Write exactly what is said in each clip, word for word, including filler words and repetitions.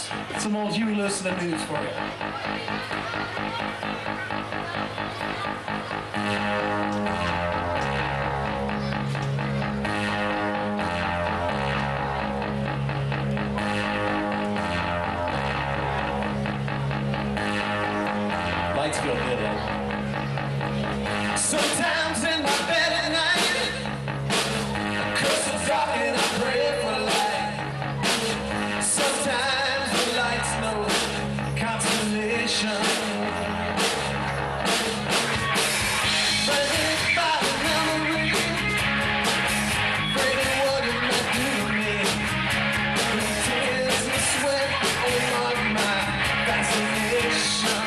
Lewis. Some old Huey Lewis and the News for you. Lights feel good, eh? Sometimes in my bed at night, I curse the dark and I pray for light. Sometimes the lights know consolation. Frightened by the memory, afraid of what it might do to me. The tears and sweat all mark my fascination.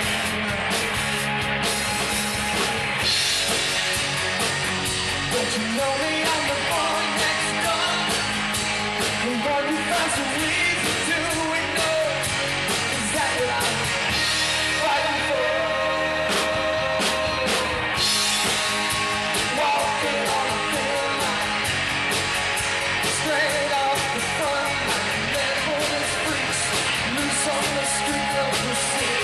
Don't you know me, I'm the boy next door, the one who finds a reason to ignore. Is that what I'm fighting for? Walking on a thin line, straight off the front line. Therefore there's freaks loose on the street of the city.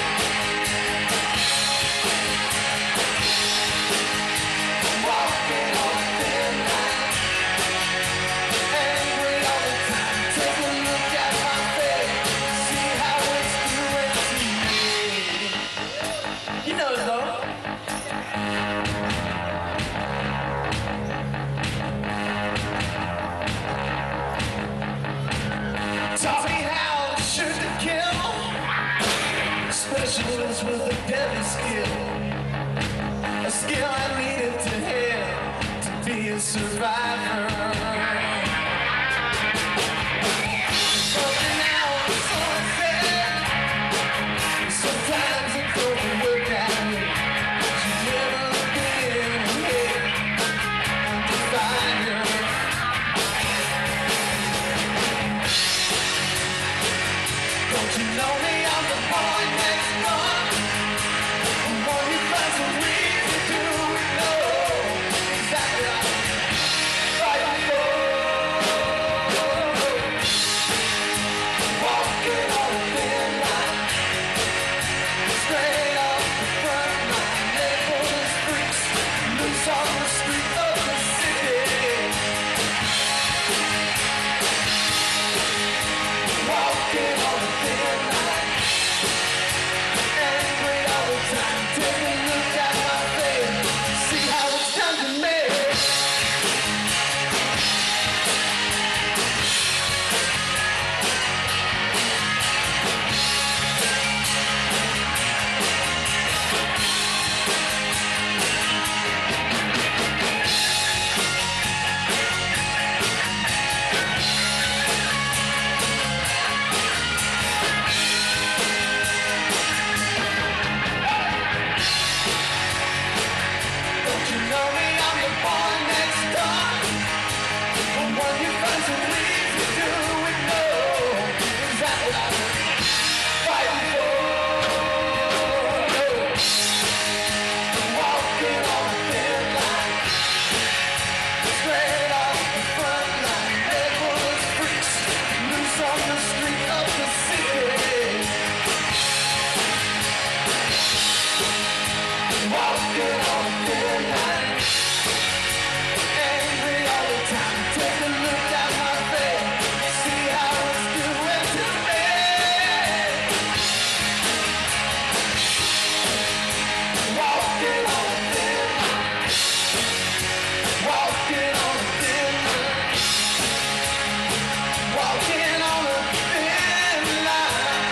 Walking on a thin line, angry all the time. Take a look at my face, see how it's doing to me. You know it though. Taught me how to shoot to kill, specialist with a deadly skill. A skill I needed to have to be a survivor. But now I'm so sad. Sometimes it don't work out. You've never been ahead and define her. Don't you know me? I'm the boy next door, the one who finds a reason to ignore. Is that what I'm fighting for? Walking on a thin line, straight off the front line. Therefore there's freaks loose on the street of the city. Walking on a thin line, angry all the time. Take a look at my face, see how it's done to me. Don't you know me? I'm the boy next door, the one who finds a reason to ignore. Is that what I'm fighting for? Walking on a thin line, straight off the front line. Therefore there's freaks loose on the street of the city. Walking on a thin line, angry all the time. Take a look at my face, see how it's doing to me. Walking on a thin line, walking on a thin line, walking on a thin line.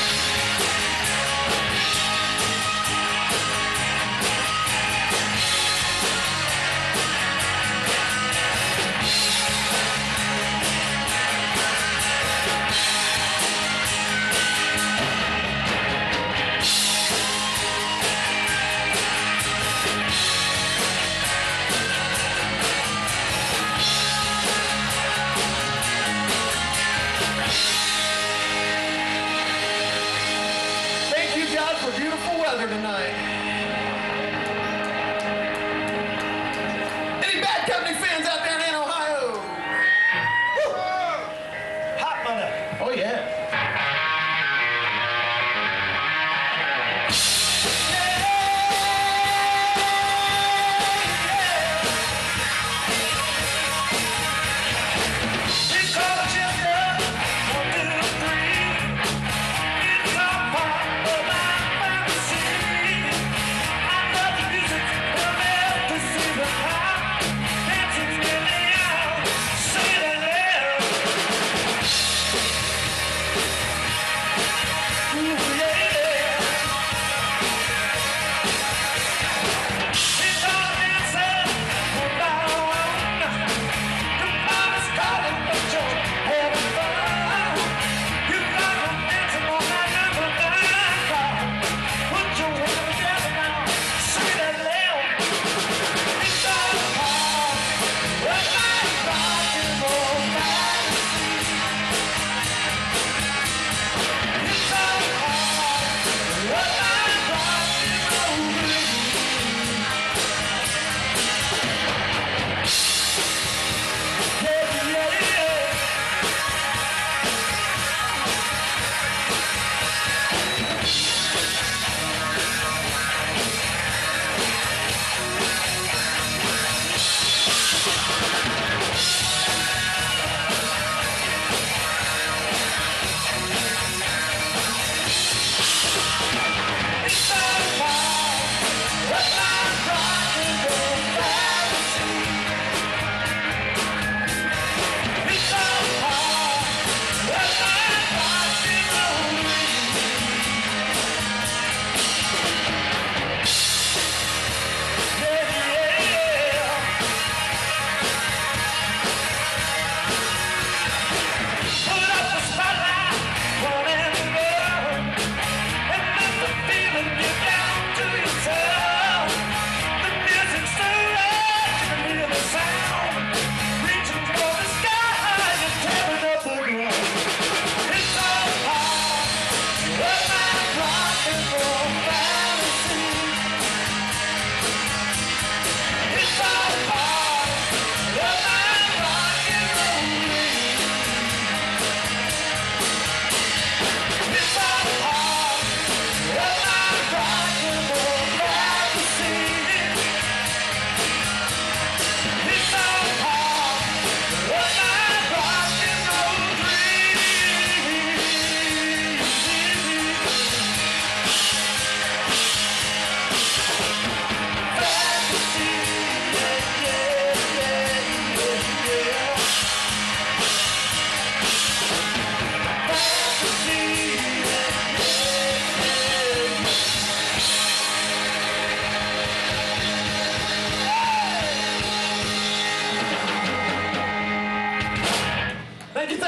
Thank you, God, for beautiful weather tonight. Any Bad Company fans out there in Ohio? Woo! Hot mother. Oh, yeah.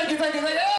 Thank you, thank you, thank you.